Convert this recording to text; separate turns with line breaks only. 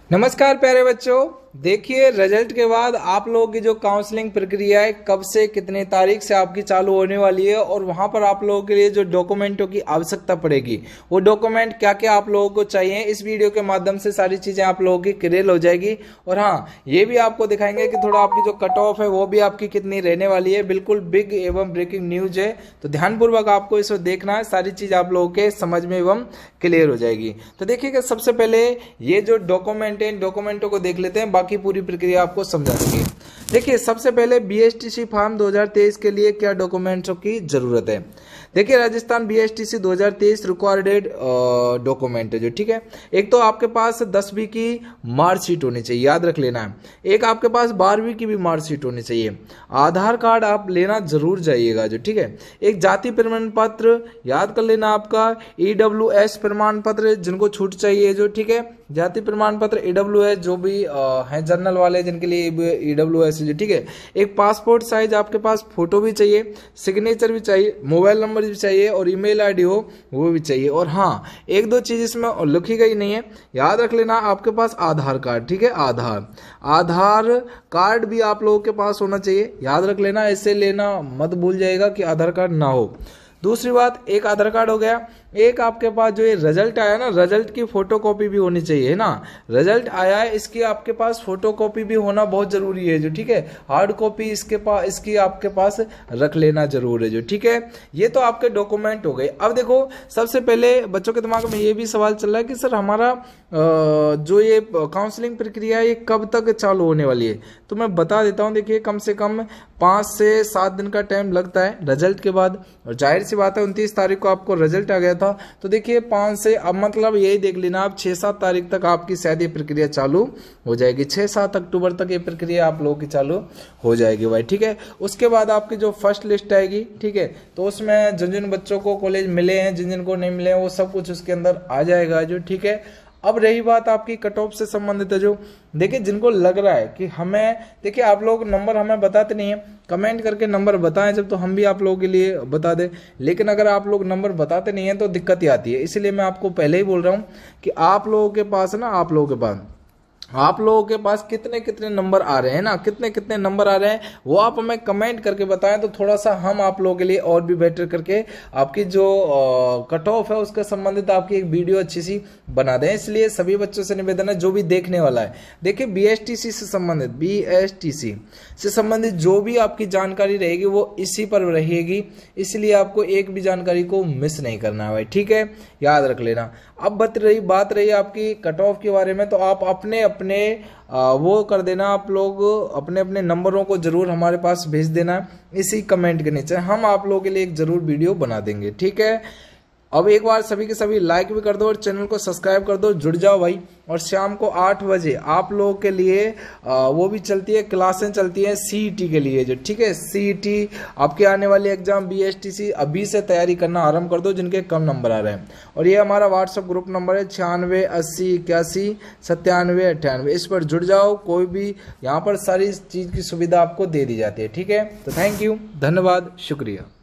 नमस्कार प्यारे बच्चों, देखिए रिजल्ट के बाद आप लोगों की जो काउंसलिंग प्रक्रिया है कब से कितने तारीख से आपकी चालू होने वाली है और वहां पर आप लोगों के लिए जो डॉक्यूमेंटों की आवश्यकता पड़ेगी वो डॉक्यूमेंट क्या क्या आप लोगों को चाहिए, इस वीडियो के माध्यम से सारी चीजें आप लोगों की क्लियर हो जाएगी। और हाँ, ये भी आपको दिखाएंगे कि थोड़ा आपकी जो कट ऑफ है वो भी आपकी कितनी रहने वाली है। बिल्कुल बिग एवं ब्रेकिंग न्यूज है, तो ध्यानपूर्वक आपको इसको देखना है, सारी चीज आप लोगों के समझ में एवं क्लियर हो जाएगी। तो देखिएगा, सबसे पहले ये जो डॉक्यूमेंट है इन डॉक्यूमेंटों को देख लेते हैं, बाकी पूरी प्रक्रिया आपको समझा देंगे। देखिए, सबसे पहले बीएसटीसी फॉर्म 2023 के लिए क्या डॉक्यूमेंट्सों की जरूरत है। देखिए, राजस्थान बीएसटीसी 2023 रिक्वायर्ड डॉक्यूमेंट है जो, ठीक है। एक तो आपके पास 10वीं की मार्कशीट होनी चाहिए, याद रख लेना है। एक आपके पास 12वीं की भी मार्कशीट होनी चाहिए। आधार कार्ड आप लेना जरूर जाइएगा जो, ठीक है। एक जाति प्रमाण पत्र याद कर लेना, आपका ईडब्ल्यूएस प्रमाण पत्र जिनको छूट चाहिए जो, ठीक है। जाति प्रमाण पत्र ईडब्ल्यूएस जो भी हैं जनरल वाले जिनके लिए ईडब्ल्यूएस जो, ठीक है। एक पासपोर्ट साइज आपके पास फोटो भी चाहिए, सिग्नेचर भी चाहिए, मोबाइल नंबर भी चाहिए और ईमेल आईडी हो वो भी चाहिए। और हाँ, एक दो चीज इसमें लिखी गई नहीं है, याद रख लेना, आपके पास आधार कार्ड, ठीक है। आधार कार्ड भी आप लोगों के पास होना चाहिए, याद रख लेना, ऐसे लेना मत भूल जाएगा कि आधार कार्ड ना हो। दूसरी बात, एक आधार कार्ड हो गया, एक आपके पास जो ये रिजल्ट आया ना, रिजल्ट की फोटोकॉपी भी होनी चाहिए ना। रिजल्ट आया है, इसकी आपके पास फोटोकॉपी भी होना बहुत जरूरी है जो, ठीक है। हार्ड कॉपी इसकी आपके पास रख लेना जरूर है जो, ठीक है। ये तो आपके डॉक्यूमेंट हो गए। अब देखो, सबसे पहले बच्चों के दिमाग में ये भी सवाल चल रहा है कि सर हमारा जो ये काउंसलिंग प्रक्रिया है ये कब तक चालू होने वाली है। तो मैं बता देता हूँ, देखिए, कम से कम 5 से 7 दिन का टाइम लगता है रिजल्ट के बाद। और जाहिर सी बात है, 29 तारीख को आपको रिजल्ट आ गया था, तो देखिए 5 से, अब मतलब यही देख लेना आप 6-7 तारीख तक आपकी शायद ये प्रक्रिया चालू हो जाएगी। 6-7 अक्टूबर तक ये प्रक्रिया आप लोगों की चालू हो जाएगी भाई, ठीक है। उसके बाद आपकी जो फर्स्ट लिस्ट आएगी, ठीक है, तो उसमें जिन जिन बच्चों को कॉलेज मिले हैं, जिन जिन को नहीं मिले हैं, वो सब कुछ उसके अंदर आ जाएगा जो, ठीक है। अब रही बात आपकी कट ऑफ से संबंधित है जो, देखिए जिनको लग रहा है कि हमें, देखिए आप लोग नंबर हमें बताते नहीं है, कमेंट करके नंबर बताएं जब, तो हम भी आप लोगों के लिए बता दें। लेकिन अगर आप लोग नंबर बताते नहीं है तो दिक्कत ही आती है। इसलिए मैं आपको पहले ही बोल रहा हूं कि आप लोगों के पास ना, आप लोगों के पास कितने कितने नंबर आ रहे हैं ना, कितने कितने नंबर आ रहे हैं वो आप हमें कमेंट करके बताएं, तो थोड़ा सा हम आप लोगों के लिए और भी बेटर करके आपकी जो कट ऑफ है उसके संबंधित आपकी एक वीडियो अच्छी सी बना दें। इसलिए सभी बच्चों से निवेदन है, जो भी देखने वाला है, देखिए बीएसटीसी से संबंधित जो भी आपकी जानकारी रहेगी वो इसी पर रहेगी, इसलिए आपको एक भी जानकारी को मिस नहीं करना है भाई, ठीक है, याद रख लेना। अब बात रही आपकी कट ऑफ के बारे में, तो आप अपने वो कर देना, आप लोग अपने अपने नंबरों को जरूर हमारे पास भेज देना इसी कमेंट के नीचे, हम आप लोगों के लिए एक जरूर वीडियो बना देंगे, ठीक है। अब एक बार सभी के सभी लाइक भी कर दो और चैनल को सब्सक्राइब कर दो, जुड़ जाओ भाई। और शाम को 8 बजे आप लोगों के लिए वो भी चलती है, क्लासें चलती हैं सीईटी के लिए जो, ठीक है। सीईटी आपके आने वाले एग्जाम बीएसटीसी अभी से तैयारी करना आरंभ कर दो जिनके कम नंबर आ रहे हैं। और ये हमारा व्हाट्सएप ग्रुप नंबर है 96 80 81 97 98, इस पर जुड़ जाओ। कोई भी यहाँ पर सारी चीज की सुविधा आपको दे दी जाती है, ठीक है। तो थैंक यू, धन्यवाद, शुक्रिया।